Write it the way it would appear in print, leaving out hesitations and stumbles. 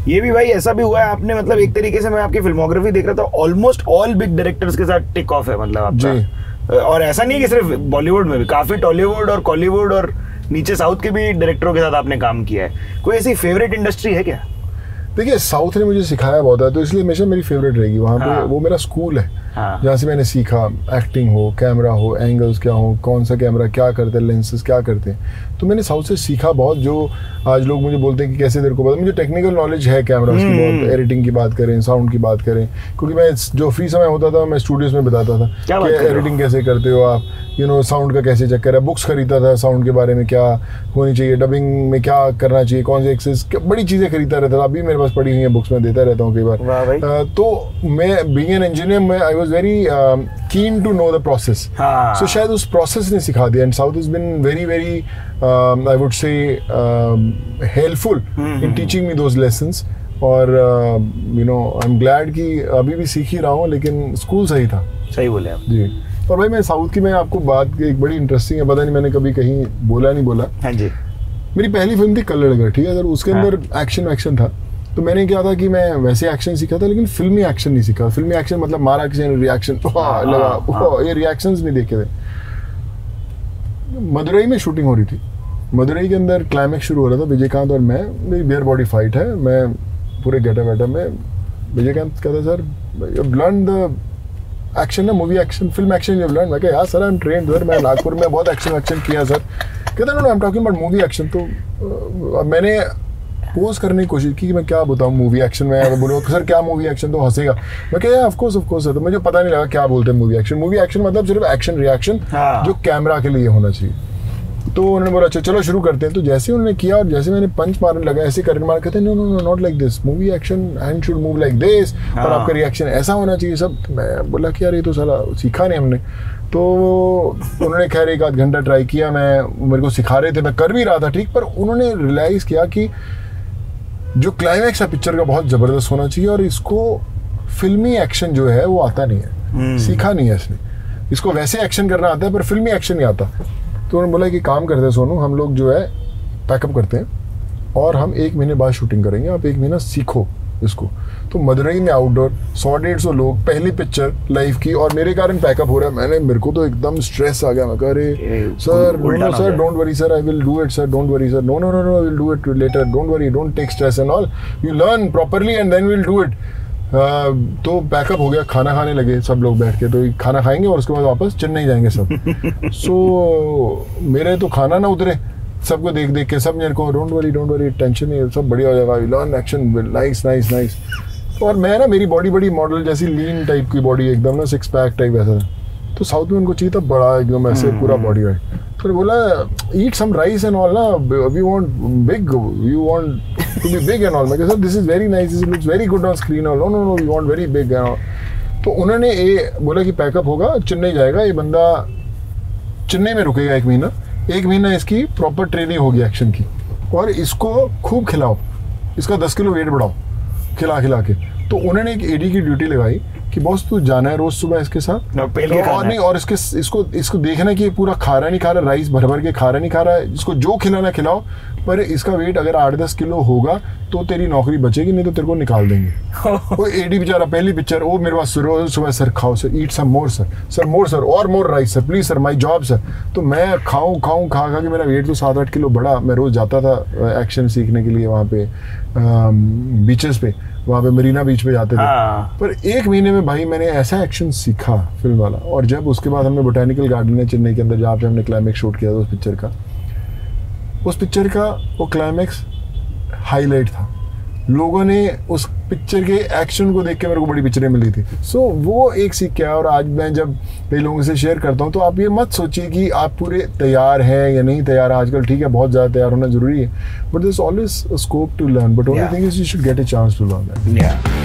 ये भी भाई ऐसा भी हुआ है आपने, मतलब एक तरीके से मैं आपकी फिल्मोग्राफी देख रहा था, ऑलमोस्ट ऑल बिग डायरेक्टर्स के साथ टिक ऑफ है मतलब आपका। और ऐसा नहीं कि सिर्फ बॉलीवुड में भी, काफी टॉलीवुड और कॉलीवुड और नीचे साउथ के भी डायरेक्टरों के साथ आपने काम किया है। कोई ऐसी फेवरेट इंडस्ट्री है क्या? देखिए साउथ ने मुझे सिखाया बहुत है, तो इसलिए हमेशा मेरी फेवरेट रहेगी वहाँ पे। वो मेरा स्कूल है जहाँ से मैंने सीखा, एक्टिंग हो, कैमरा हो, एंगल्स क्या हो, कौन सा कैमरा क्या करते हैं, लेंसेज क्या करते हैं, तो मैंने साउथ से सीखा बहुत। जो आज लोग मुझे बोलते हैं कि कैसे तेरे को पता, मुझे टेक्निकल नॉलेज है कैमरास की बहुत, एडिटिंग की बात करें, साउंड की बात करें, क्योंकि मैं जो फ्री समय होता था मैं स्टूडियोज में बताता था कि एडिटिंग कैसे करते हो आप, साउंड का कैसे चक्कर है, बुक्स खरीदता था साउंड के बारे में, क्या होनी चाहिए, डबिंग में क्या करना चाहिए, कौन से एक्सेस, बड़ी चीज़ें खरीदता रहता था। अभी मेरे पास पड़ी हुई है बुक्स, में देता रहता हूँ कई बार। तो मैं बीइंग एन इंजीनियर में I was very keen to know the process, so शायद उस प्रोसेस ने सिखा दिया। And south has been very very I would say helpful in teaching me those lessons. और आई एम ग्लैड कि अभी भी सीख ही रहा हूँ, लेकिन स्कूल सही था। सही बोले आप जी। और भाई मैं साउथ की, मैं आपको बात एक बड़ी इंटरेस्टिंग है, पता नहीं मैंने कभी कहीं बोला नहीं बोला। हाँ जी। मेरी पहली फिल्म थी कल्लड़गढ़, ठीक है सर, उसके अंदर एक्शन था। तो मैंने क्या था कि मैं वैसे एक्शन सीखा था, लेकिन फिल्मी एक्शन नहीं सीखा। फिल्मी एक्शन मतलब मारा किसी ने, रिएक्शन लगा, ये रिएक्शंस नहीं देखे थे। मदुरई में शूटिंग हो रही थी, मदुरई के अंदर क्लाइमैक्स शुरू हो रहा था, विजयकांत और मैं, मेरी बेयर बॉडी फाइट है, मैं पूरे गेटअप वेटअप में। विजयकांत कहता sir you learn the action ना, movie action, film action you learn. मैं कहा यार sir I am trained sir, मैं नागपुर में बहुत एक्शन किया सर। कहता no I am talking about movie action. तो मैंने पोज करने की कोशिश की कि मैं क्या बताऊं मूवी एक्शन में, अगर बोलो सर क्या मूवी एक्शन, तो हंसेगा। मैं कहा ऑफ कोर्स सर। तो मुझे पता नहीं लगा क्या बोलते हैं मूवी एक्शन। मूवी एक्शन मतलब सिर्फ एक्शन रिएक्शन जो कैमरा के लिए होना चाहिए। तो उन्होंने बोला अच्छा चलो शुरू करते हैं। तो जैसे उन्होंने किया और जैसे मैंने पंच मारने लगा, ऐसे करने मार, कहते no no no not like this, movie action hand should move like this, और आपका रिएक्शन ऐसा होना चाहिए सब। मैं बोला कि यार ये तो साला सीखा नहीं हमने। तो उन्होंने खैर 1 आध घंटा ट्राई किया, मैं मेरे को सिखा रहे थे, मैं कर भी रहा था ठीक, पर उन्होंने रियलाइज किया कि जो क्लाइमैक्स है पिक्चर का बहुत ज़बरदस्त होना चाहिए, और इसको फिल्मी एक्शन जो है वो आता नहीं है, सीखा नहीं है इसने। इसको वैसे एक्शन करना आता है पर फिल्मी एक्शन नहीं आता। तो उन्होंने बोला कि काम करते हैं सोनू, हम लोग जो है पैकअप करते हैं और हम 1 महीने बाद शूटिंग करेंगे, आप 1 महीना सीखो इसको। तो मदुरई में आउटडोर 100-150 लोग, पहली पिक्चर लाइव की, और मेरे कारण पैकअप हो रहा है। मेरे को तो एकदम स्ट्रेस आ गया। मैं कह रहे sir no sir don't worry sir, I will do it sir, don't worry sir, no no no no I will do it later, don't worry, don't take stress and all, you learn properly and then will do it. तो pack up हो गया, खाना खाने लगे सब लोग बैठ के। तो खाना खाएंगे और उसके बाद वापस चेन्नई जाएंगे सब। सो मेरे तो खाना ना उतरे, सबको देख देख के सब मेरे को डोंट वरी टेंशन नहीं, सब बढ़िया हो जाएगा, learn action, nice nice nice. और मैं ना, मेरी बॉडी बड़ी मॉडल जैसी लीन टाइप की बॉडी, एकदम ना 6 पैक टाइप ऐसा। तो साउथ में उनको चाहिए था बड़ा एकदम ऐसे पूरा बॉडी है। तो बोला eat some rice and all ना, we want big, you want to be big and all. मैं sir this is very nice, this looks very good on screen, no no no we want very big and all. तो उन्होंने ये बोला कि pack up होगा, चेन्नई जाएगा, ये बंदा चेन्नई में रुकेगा 1 महीना। 1 महीना इसकी प्रॉपर ट्रेनिंग होगी एक्शन की, और इसको खूब खिलाओ, इसका 10 किलो वेट बढ़ाओ खिला के। तो उन्होंने एक एडी की ड्यूटी लगाई कि बॉस तू जाना है रोज सुबह इसके साथ, और नहीं, और इसको देखना कि ये पूरा खा रहा नहीं खा रहा, राइस भर के खा रहा नहीं खा रहा है, इसको जो खिलाना खिलाओ, पर इसका वेट अगर 8-10 किलो होगा तो तेरी नौकरी बचेगी, नहीं तो तेरे को निकाल देंगे। वो एडी बेचारा पहली पिक्चर, वो मेरे पास रोज सुबह सर खाओ sir, eat some more sir more sir, और more rice sir, please sir, my job sir. तो मैं खाऊं खा के मेरा वेट तो 7-8 किलो बढ़ा। मैं रोज जाता था एक्शन सीखने के लिए वहाँ पे बीचेस पे, वहाँ पे मरीना बीच पे जाते थे। पर 1 महीने में भाई मैंने ऐसा एक्शन सीखा फिल्म वाला। और जब उसके बाद हमने बोटेनिकल गार्डन है चेन्नई के अंदर, जहाँ पे हमने क्लाइमैक्स शूट किया था उस पिक्चर का वो क्लाइमैक्स हाईलाइट था। लोगों ने उस पिक्चर के एक्शन को देख के मेरे को बड़ी पिक्चरें मिली थी। सो वो एक सीख क्या है। और आज मैं जब कई लोगों से शेयर करता हूँ तो आप ये मत सोचिए कि आप पूरे तैयार हैं या नहीं तैयार। आजकल ठीक है बहुत ज़्यादा तैयार होना जरूरी है, but there is always scope to learn, but only thing is you should get a chance to learn that.